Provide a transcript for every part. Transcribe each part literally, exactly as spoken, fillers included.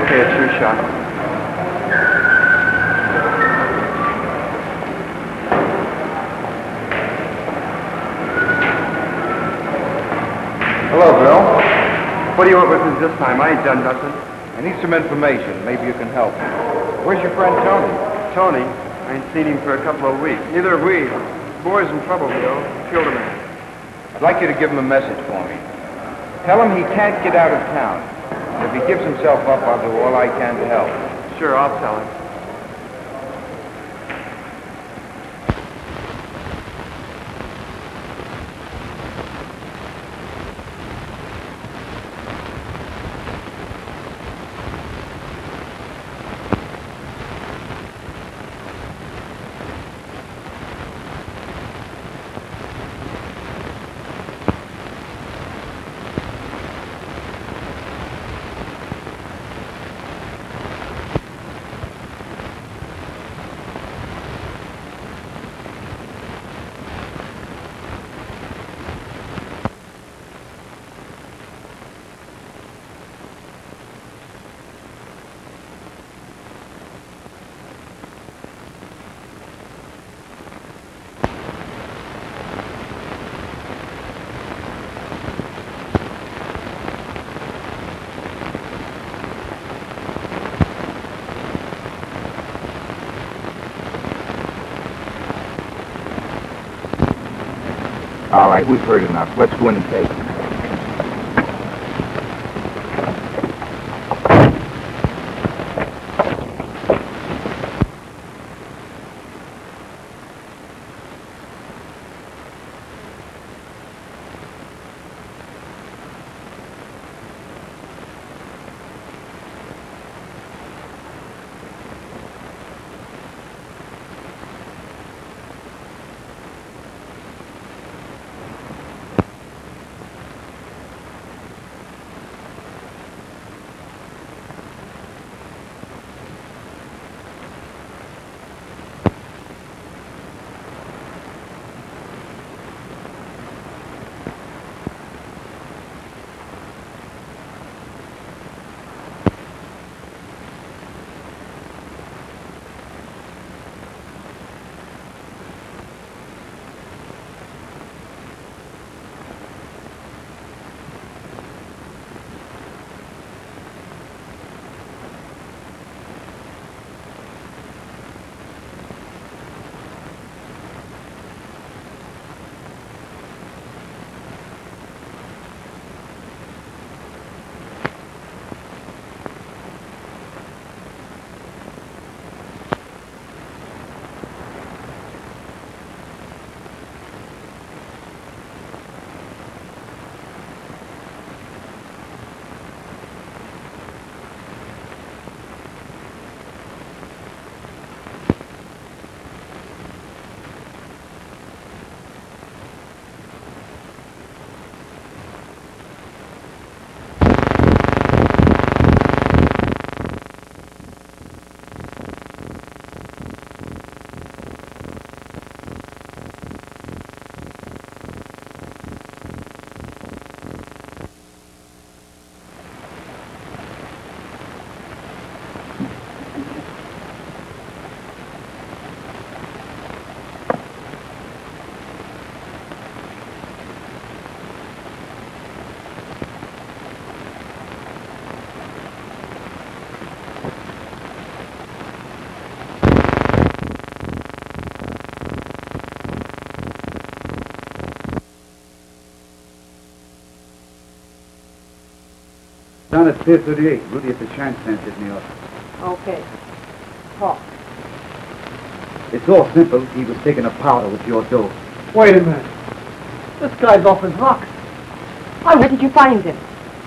Okay, it's your shot. Hello, Bill. What do you want with us this time? I ain't done nothing. I need some information. Maybe you can help me. Where's your friend Tony? Tony? I ain't seen him for a couple of weeks. Neither have we. The boy's in trouble, Bill. Killed a man. I'd like you to give him a message for me. Tell him he can't get out of town. And if he gives himself up, I'll do all I can to help. Sure, I'll tell him. All right, we've heard enough. Let's go in and take him. Down at Pier thirty-eight. Rudy at the chance stand hit me up. Okay. Talk. It's all simple. He was taking a powder with your dough. Wait a minute. This guy's off his rocker. Where did you find him?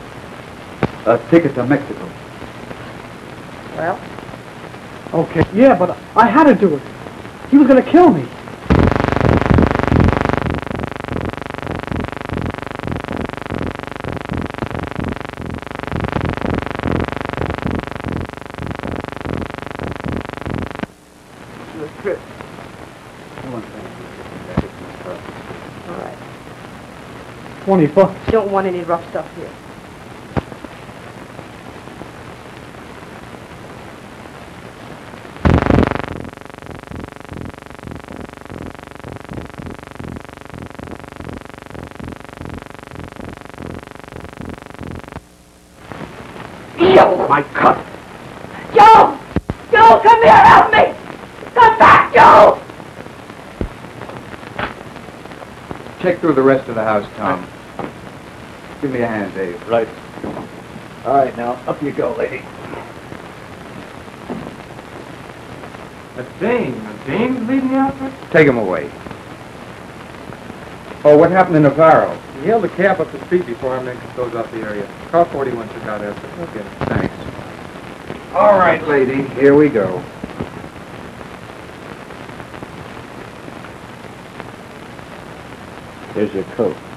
A ticket to Mexico. Well? Okay. Yeah, but I had to do it. He was going to kill me. twenty bucks. Don't want any rough stuff here. Joe! My cousin. Joe! Joe, come here, help me! Come back, Joe! Check through the rest of the house, Tom. Give me a hand, Dave. Right. All right, now, up you go, lady. A Dane. A Dane's leading the outfit? Take him away. Oh, what happened to Navarro? He hailed a cab up the street before our men could close off the area. Car forty-one took out after. Okay. Thanks. All right, lady, here we go. Here's your coat.